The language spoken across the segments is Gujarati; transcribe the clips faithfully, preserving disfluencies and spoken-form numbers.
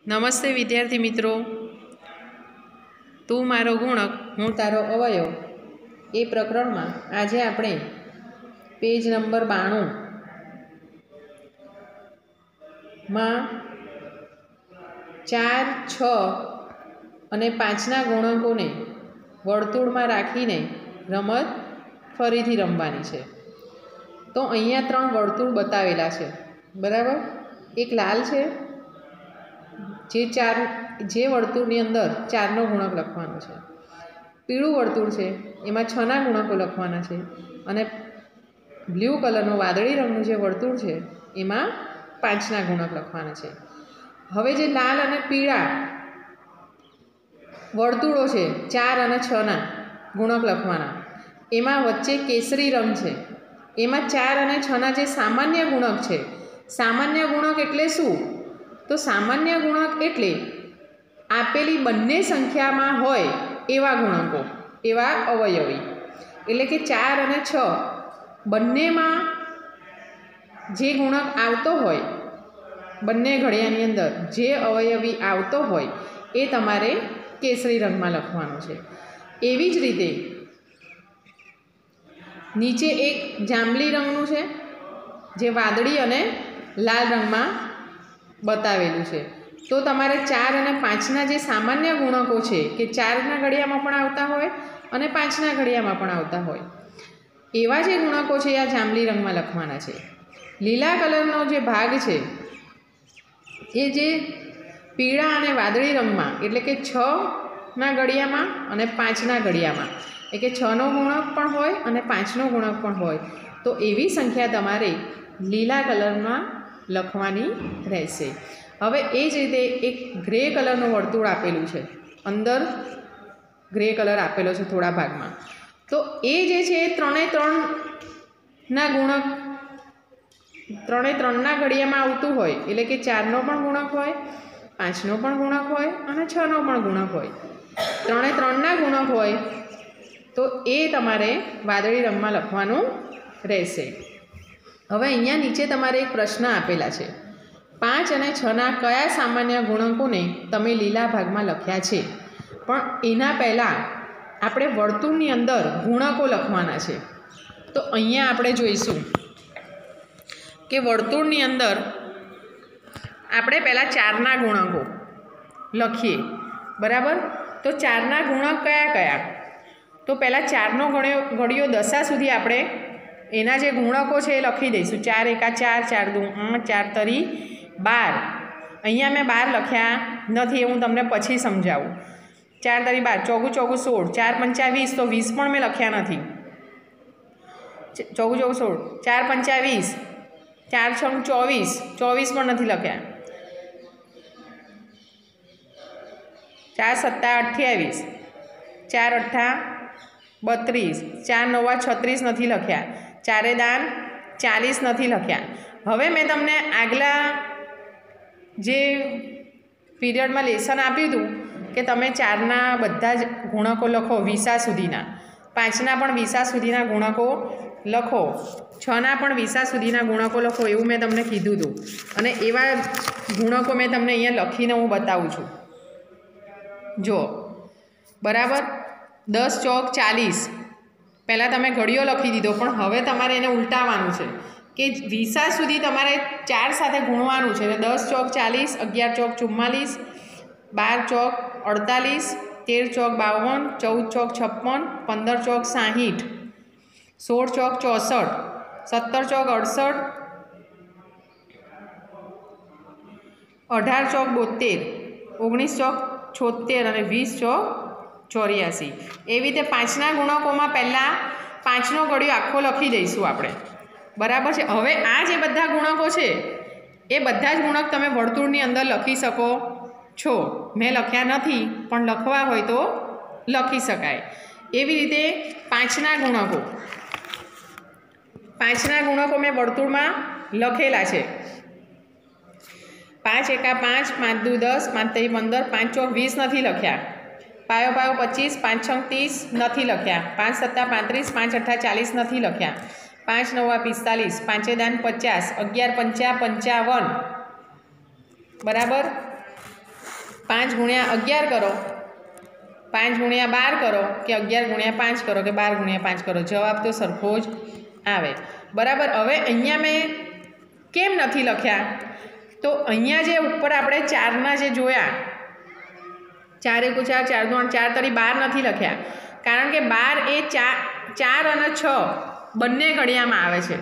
નમસ્તે વિદ્યાર્થી મિત્રો, તું મારો ગુણક હું તારો અવયવ એ પ્રકરણમાં આજે આપણે પેજ નંબર બાણું માં ચાર છ અને પાંચના ગુણકોને વર્તુળમાં રાખીને રમત ફરીથી રમવાની છે. તો અહીંયા ત્રણ વર્તુળ બતાવેલા છે, બરાબર. એક લાલ છે, જે ચાર જે વર્તુળની અંદર ચારનો ગુણક લખવાનો છે. પીળું વર્તુળ છે, એમાં છના ગુણકો લખવાના છે. અને બ્લુ કલરનું વાદળી રંગનું જે વર્તુળ છે એમાં પાંચના ગુણક લખવાના છે. હવે જે લાલ અને પીળા વર્તુળો છે, ચાર અને છના ગુણક લખવાના, એમાં વચ્ચે કેસરી રંગ છે, એમાં ચાર અને છના જે સામાન્ય ગુણક છે. સામાન્ય ગુણક એટલે શું? તો સામાન્ય ગુણક એટલે આપેલી બંને સંખ્યામાં હોય એવા ગુણકો, એવા અવયવી. એટલે કે ચાર અને છ બંનેમાં જે ગુણક આવતો હોય, બંને ઘડિયાની અંદર જે અવયવી આવતો હોય એ તમારે કેસરી રંગમાં લખવાનો છે. એવી જ રીતે નીચે એક જાંબલી રંગનું છે, જે વાદળી અને લાલ રંગમાં બતાવેલું છે. તો તમારે ચાર અને પાંચના જે સામાન્ય ગુણકો છે, કે ચારના ઘડિયામાં પણ આવતા હોય અને પાંચના ઘડિયામાં પણ આવતા હોય, એવા જે ગુણકો છે આ જાંબલી રંગમાં લખવાના છે. લીલા કલરનો જે ભાગ છે એ જે પીળા અને વાદળી રંગમાં, એટલે કે છના ઘડિયામાં અને પાંચના ઘડિયામાં, એટલે કે છનો ગુણક પણ હોય અને પાંચનો ગુણક પણ હોય, તો એવી સંખ્યા તમારે લીલા કલરમાં લખવાની રહેશે. હવે એ જ રીતે એક ગ્રે કલરનું વર્તુળ આપેલું છે, અંદર ગ્રે કલર આપેલો છે થોડા ભાગમાં. તો એ જે છે ત્રણે ત્રણના ગુણક, ત્રણે ત્રણના ઘડિયામાં આવતું હોય, એટલે કે ચારનો પણ ગુણક હોય, પાંચનો પણ ગુણક હોય અને છનો પણ ગુણક હોય. ત્રણે ત્રણના ગુણક હોય તો એ તમારે વાદળી રંગમાં લખવાનું રહેશે. હવે અહીંયા નીચે તમારે એક પ્રશ્ન આપેલા છે, પાંચ અને છના કયા સામાન્ય ગુણકોને તમે લીલા ભાગમાં લખ્યા છે? પણ એના પહેલાં આપણે વર્તુળની અંદર ગુણકો લખવાના છે. તો અહીંયા આપણે જોઈશું કે વર્તુળની અંદર આપણે પહેલાં ચારના ગુણકો લખીએ, બરાબર. તો ચારના ગુણક કયા કયા? તો પહેલાં ચારનો ગણ્યો ઘડિયો દશા સુધી આપણે એના જે ગુણકો છે એ લખી દઈશું. ચાર એકા ચાર, ચાર દુ આઠ, ચાર તરી બાર. અહીંયા મેં બાર લખ્યા નથી, એ હું તમને પછી સમજાવું. ચાર તરી બાર, ચોગું ચોગું સોળ, ચાર પંચા વીસ, તો વીસ પણ મેં લખ્યા નથી. ચોગું ચોગું સોળ, ચાર પંચા વીસ, ચાર છ ચોવીસ, ચોવીસ પણ નથી લખ્યા. ચાર સત્તા અઠ્યાવીસ, ચાર અઠ્ઠા બત્રીસ, ચાર નવા છત્રીસ નથી લખ્યા. ચારે દાન ચાલીસ નથી લખ્યા. હવે મેં તમને આગલા જે પીરિયડમાં લેસન આપ્યું હતું કે તમે ચારના બધા જ ગુણકો લખો વીસા સુધીના, પાંચના પણ વીસા સુધીના ગુણકો લખો, છના પણ વીસા સુધીના ગુણકો લખો, એવું મેં તમને કીધું હતું. અને એવા ગુણકો મેં તમને અહીંયા લખીને હું બતાવું છું. જો, બરાબર. દસ ચોક ચાલીસ, પહેલાં તમે ઘડિયો લખી દીધો, પણ હવે તમારે એને ઉલટાવવાનું છે કે વીસા સુધી તમારે ચાર સાથે ગુણવાનું છે. દસ ચોક ચાલીસ, અગિયાર ચોક ચુમ્માલીસ, બાર ચોક અડતાલીસ, તેર ચોક બાવન, ચૌદ ચોક છપ્પન, પંદર ચોક સાહીઠ, સોળ ચોક ચોસઠ, સત્તર ચોક અડસઠ, અઢાર ચોક બોતેર, ઓગણીસ ચોક છોતેર અને વીસ ચોક ચોર્યાસી. એવી રીતે પાંચના ગુણકોમાં પહેલાં પાંચનો ઘડિયો આખો લખી દઈશું આપણે, બરાબર છે. હવે આ જે બધા ગુણકો છે એ બધા જ ગુણક તમે વર્તુળની અંદર લખી શકો છો. મેં લખ્યા નથી, પણ લખવા હોય તો લખી શકાય. એવી રીતે પાંચના ગુણકો, પાંચના ગુણકો મેં વર્તુળમાં લખેલા છે. પાંચ એકા પાંચ, પાંચ દુ દસ, પાંચ તરી પંદર, પાંચ ચોક વીસ નથી લખ્યા. પાયો પાયો પચીસ, પાંચ છ ત્રીસ નથી લખ્યા. પાંચ સત્તા પાંત્રીસ, પાંચ અઠ્ઠા ચાલીસ નથી લખ્યા. પાંચ નવા પિસ્તાલીસ, પાંચે દાન પચાસ, અગિયાર પંચા પંચાવન, બરાબર. પાંચ ગુણ્યા અગિયાર કરો, પાંચ ગુણ્યા બાર કરો કે અગિયાર ગુણ્યા પાંચ કરો કે બાર ગુણ્યા પાંચ કરો, જવાબ તો સરખો જ આવે. બરાબર. હવે અહીંયા મેં કેમ નથી લખ્યા? તો અહીંયા જે ઉપર આપણે ચારના જે જોયા, ચાર એકુ ચાર, ચાર દુ આઠ, ચાર તરી બાર નથી લખ્યા, કારણ કે બાર એ ચાર ચાર અને છ બંને ઘડિયામાં આવે છે.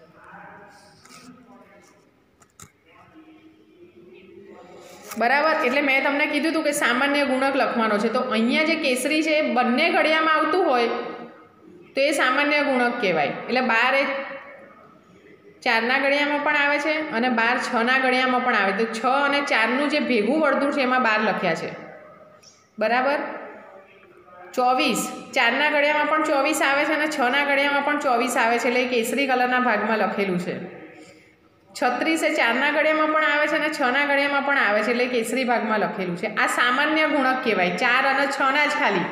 બરાબર. એટલે મેં તમને કીધું હતું કે સામાન્ય ગુણક લખવાનો છે. તો અહીંયા જે કેસરી છે એ બંને ઘડિયામાં આવતું હોય તો એ સામાન્ય ગુણક કહેવાય. એટલે બાર એ ચારના ઘડિયામાં પણ આવે છે અને બાર છના ઘડિયામાં પણ આવે. તો છ અને ચારનું જે ભેગું વર્તુળ છે એમાં બાર લખ્યા છે. બરાબર. ચોવીસ ચારના ઘડિયામાં પણ ચોવીસ આવે છે અને છના ઘડિયામાં પણ ચોવીસ આવે છે, એટલે કેસરી કલરના ભાગમાં લખેલું છે. છત્રીસ એ ચારના ઘડિયામાં પણ આવે છે અને છના ઘડિયામાં પણ આવે છે, એટલે કેસરી ભાગમાં લખેલું છે. આ સામાન્ય ગુણક કહેવાય, ચાર અને છના જ ખાલી.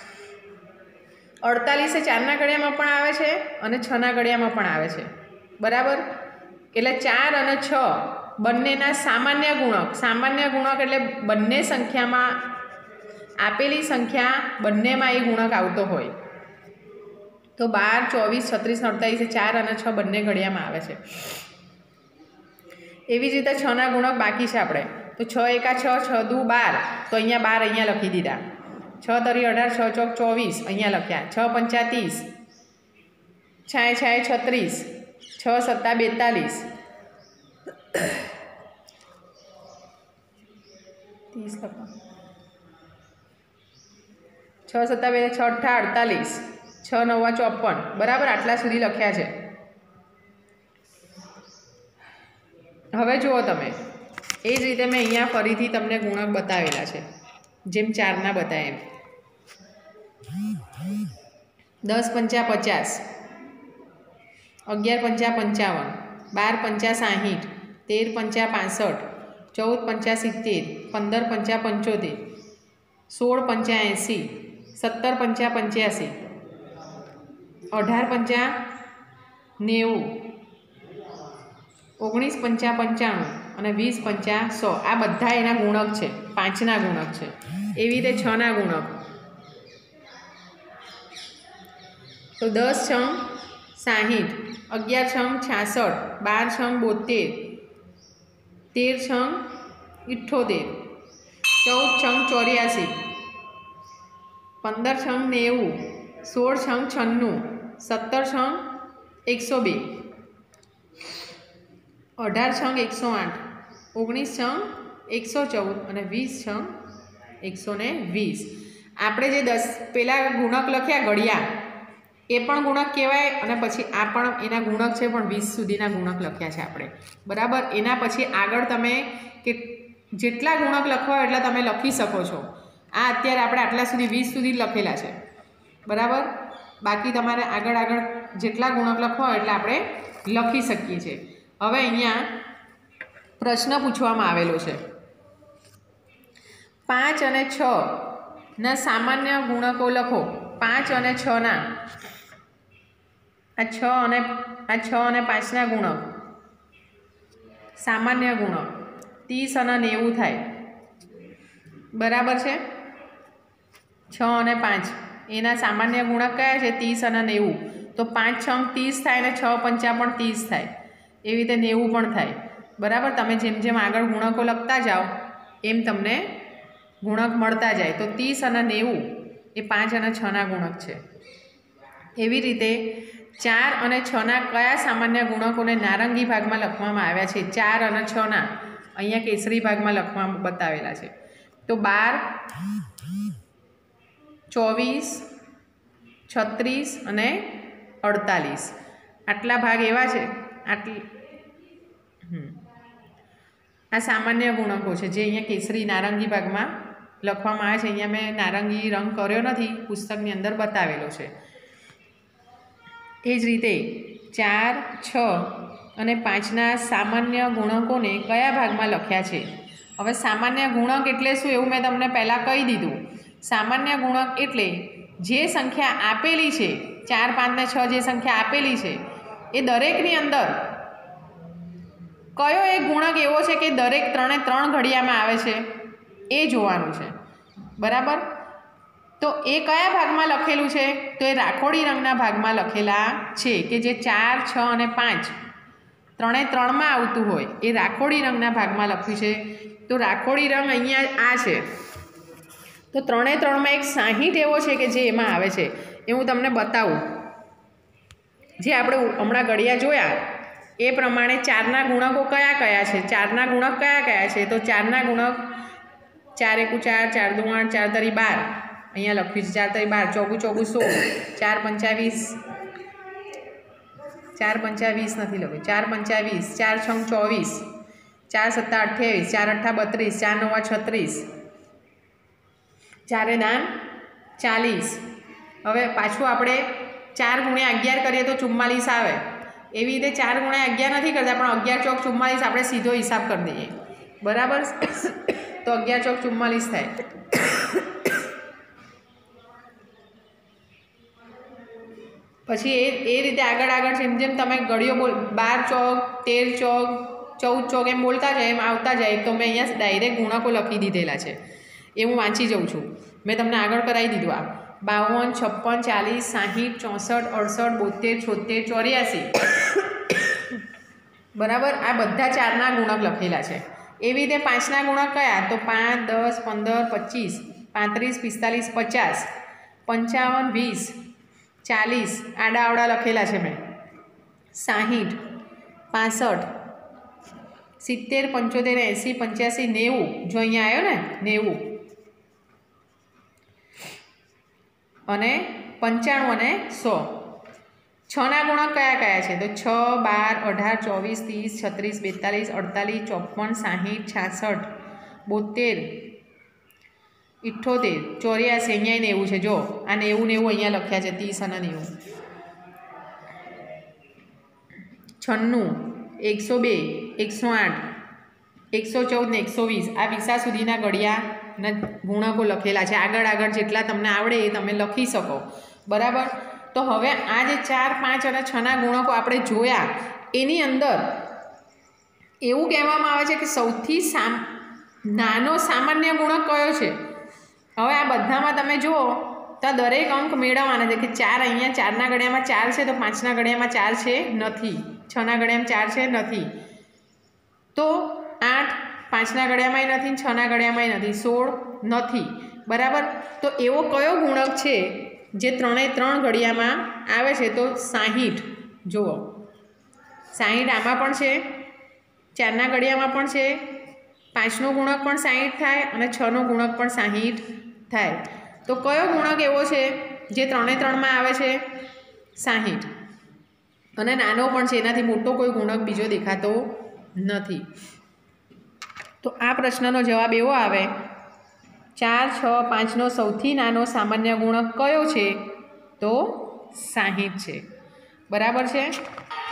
અડતાલીસ એ ચારના ઘડિયામાં પણ આવે છે અને છના ઘડિયામાં પણ આવે છે. બરાબર. એટલે ચાર અને છ બંનેના સામાન્ય ગુણક. સામાન્ય ગુણક એટલે બંને સંખ્યામાં આપેલી સંખ્યા બંનેમાં એ ગુણક આવતો હોય. તો બાર, ચોવીસ, છત્રીસ, અડતાલીસ એ ચાર અને છ બંને ઘડિયામાં આવે છે. એવી જ રીતે છના ગુણક બાકી છે આપણે. તો છ એકા છ, છ દુ બાર, તો અહીંયા બાર અહીંયા લખી દીધા. છ તરી અઢાર, છ ચોક ચોવીસ અહીંયા લખ્યા. છ પંચા ત્રીસ, છાય છાય છત્રીસ, છ સત્તા બેતાલીસ, ત્રીસ લખો, છ સત્તા બે, છ અઠ્ઠા અડતાલીસ, છ નવ્વા ચોપન. બરાબર. આટલા સુધી લખ્યા છે. હવે જુઓ તમે, એ જ રીતે મેં અહીંયા ફરીથી તમને ગુણક બતાવેલા છે, જેમ ચારના બતાવે એમ. દસ પંચા પચાસ, અગિયાર પંચા પંચાવન, બાર પંચા સાહીઠ, તેર પંચા પાસઠ, ચૌદ પંચા સિત્તેર, પંદર પંચા પંચોતેર, સોળ પંચા એંસી, સત્તર પંચા પંચ્યાસી, અઢાર પંચા નેવું, ઓગણીસ પંચા પંચાણું અને વીસ પંચા સો. આ બધા એના ગુણક છે, પાંચના ગુણક છે. એવી રીતે છના ગુણક. તો દસ છંગ સાહીઠ, અગિયાર છંગ છાસઠ, બાર છંગ બોતેર, તેર છંગ ઇઠ્ઠોતેર, ચૌદ છંગ ચોર્યાસી, પંદર છંગ નેવું, સોળ છંગ છન્નું, સત્તર છંગ એકસો બે, અઢાર છંગ એકસો આઠ, ઓગણીસ છંગ એકસો ચૌદ અને વીસ છંગ એકસો ને વીસ. આપણે જે દસ પેલા ગુણક લખ્યા ઘડિયા, એ પણ ગુણક કહેવાય અને પછી આ પણ એના ગુણક છે, પણ વીસ સુધીના ગુણક લખ્યા છે આપણે. બરાબર. એના પછી આગળ તમે કે જેટલા ગુણક લખવા એટલા તમે લખી શકો છો. આ અત્યારે આપણે આટલા સુધી વીસ સુધી લખેલા છે. બરાબર. બાકી તમારે આગળ આગળ જેટલા ગુણક લખવા એટલે આપણે લખી શકીએ છીએ. હવે અહીંયા પ્રશ્ન પૂછવામાં આવેલો છે, પાંચ અને છ ના સામાન્ય ગુણકો લખો. પાંચ અને છ ના આ છ અને આ છ અને પાંચના ગુણક સામાન્ય ગુણક ત્રીસ અને નેવું થાય. બરાબર છે. છ અને પાંચ એના સામાન્ય ગુણક કયા છે? ત્રીસ અને નેવું. તો પાંચ છ ત્રીસ થાય અને છ પંચા પણ ત્રીસ થાય, એવી રીતે નેવું પણ થાય. બરાબર. તમે જેમ જેમ આગળ ગુણકો લખતા જાઓ એમ તમને ગુણક મળતા જાય. તો ત્રીસ અને નેવું એ પાંચ અને છના ગુણક છે. એવી રીતે ચાર અને છના કયા સામાન્ય ગુણકોને નારંગી ભાગમાં લખવામાં આવ્યા છે? ચાર અને છના અહીંયા કેસરી ભાગમાં લખવામાં બતાવેલા છે. તો બાર, ચોવીસ, છત્રીસ અને અડતાલીસ આટલા ભાગ એવા છે. આટલી આ સામાન્ય ગુણકો છે જે અહીંયા કેસરી નારંગી ભાગમાં લખવામાં આવે છે. અહીંયા મેં નારંગી રંગ કર્યો નથી, પુસ્તકની અંદર બતાવેલો છે. એ જ રીતે ચાર, છ અને પાંચના સામાન્ય ગુણકોને કયા ભાગમાં લખ્યા છે? હવે સામાન્ય ગુણક એટલે શું એવું મેં તમને પહેલાં કહી દીધું. સામાન્ય ગુણક એટલે જે સંખ્યા આપેલી છે, ચાર, પાંચ ને છ જે સંખ્યા આપેલી છે એ દરેકની અંદર કયો એક ગુણક એવો છે કે દરેક ત્રણે ત્રણ ઘડિયામાં આવે છે? એ જોવાનું છે, બરાબર. તો એ કયા ભાગમાં લખેલું છે? તો એ રાખોડી રંગના ભાગમાં લખેલા છે કે જે ચાર, છ અને પાંચ ત્રણે ત્રણમાં આવતું હોય એ રાખોડી રંગના ભાગમાં લખ્યું છે. તો રાખોડી રંગ અહીંયા આ છે. તો ત્રણે ત્રણમાં એક સાહીઠ એવો છે કે જે એમાં આવે છે, એ હું તમને બતાવું. જે આપણે હમણાં ઘડિયા જોયા એ પ્રમાણે ચારના ગુણકો કયા કયા છે, ચારના ગુણક કયા કયા છે? તો ચારના ગુણક ચાર એકુ ચાર, ચાર દુ આઠ, ચાર તરી બાર, અહીંયા લખ્યું છે ચાર તરી બાર, ચોગું ચોગું સોળ, ચાર પંચાવીસ, ચાર પંચાવીસ નથી લખ્યું, ચાર પંચાવીસ, ચાર છંગ ચોવીસ, ચાર સત્તા અઠ્યાવીસ, ચાર અઠ્ઠા બત્રીસ, ચાર નવા છત્રીસ, ચારે દાન ચાલીસ. હવે પાછું આપણે ચાર ગુણ્યા અગિયાર કરીએ તો ચુમ્માલીસ આવે. એવી રીતે ચાર ગુણ્યા અગિયાર નથી કરતા, પણ અગિયાર ચોક ચુમ્માલીસ આપણે સીધો હિસાબ કરી દઈએ, બરાબર. તો અગિયાર ચોક ચુમ્માલીસ થાય. પછી એ એ રીતે આગળ આગળ જેમ જેમ તમે ઘડીઓ બોલ બાર ચોક, તેર ચોક, ચૌદ ચોક એમ બોલતા જાય એમ આવતા જાય. તો મેં અહીંયા ડાયરેક્ટ ગુણકો લખી દીધેલા છે, એ હું વાંચી જાઉં છું. મેં તમને આગળ કરાવી દીધું. આ બાવન, છપ્પન, ચાલીસ, સાહીઠ, ચોસઠ, અડસઠ, બોતેર, છોતેર, ચોર્યાસી, બરાબર. આ બધા ચારના ગુણક લખેલા છે. એવી રીતે પાંચના ગુણક કયા? તો પાંચ, દસ, પંદર, પચીસ, પાંત્રીસ, પિસ્તાલીસ, પચાસ, પંચાવન, વીસ, ચાલીસ આડા આવડા લખેલા છે મેં, સાહીઠ, પાસઠ, સિત્તેર, પંચોતેર, એંસી, પંચ્યાસી, નેવું, જો અહીંયા આવ્યો ને નેવું, અને પંચાણું અને સો. છના ગુણક કયા કયા છે? તો છ, બાર, અઢાર, ચોવીસ, ત્રીસ, છત્રીસ, બેતાલીસ, અડતાલીસ, ચોપન, સાહીઠ, છાસઠ, બોતેર, ઇઠ્ઠોતેર, ચોર્યાસી, અહીંયા નેવું છે. જો આ નેવું નેવું અહીંયા લખ્યા છે, ત્રીસ અને નેવું. છન્નું, એકસો બે, એકસો આઠ, એકસો ચૌદ ને એકસો વીસ. આ વીસા સુધીના ઘડિયાના ગુણકો લખેલા છે. આગળ આગળ જેટલા તમને આવડે એ તમે લખી શકો, બરાબર. તો હવે આ જે ચાર, પાંચ અને છના ગુણકો આપણે જોયા એની અંદર એવું કહેવામાં આવે છે કે સૌથી સામ નાનો સામાન્ય ગુણક કયો છે? હવે આ બધામાં તમે જુઓ તો દરેક અંક મેળવવાના છે કે ચાર અહીંયા ચારના ઘડિયામાં ચાર છે, તો પાંચના ઘડિયામાં ચાર છે નથી, છના ઘડિયામાં ચાર છે નથી, તો આઠ પાંચના ઘડિયામાંય નથી, છના ગાળિયામાંય નથી, સોળ નથી, બરાબર. તો એવો કયો ગુણક છે જે ત્રણેય ત્રણ ઘડિયામાં આવે છે? તો સાહીઠ. જુઓ સાહીઠ આમાં પણ છે, ચારના ઘડિયામાં પણ છે, પાંચનો ગુણક પણ સાહીઠ થાય અને છનો ગુણક પણ સાહીઠ થાય. તો કયો ગુણક એવો છે જે ત્રણે ત્રણમાં આવે છે? સાહીઠ. અને નાનો પણ છે, એનાથી મોટો કોઈ ગુણક બીજો દેખાતો નથી. તો આ પ્રશ્નનો જવાબ એવો આવે, ચાર, છ, પાંચનો સૌથી નાનો સામાન્ય ગુણક કયો છે? તો સાહીઠ છે, બરાબર છે.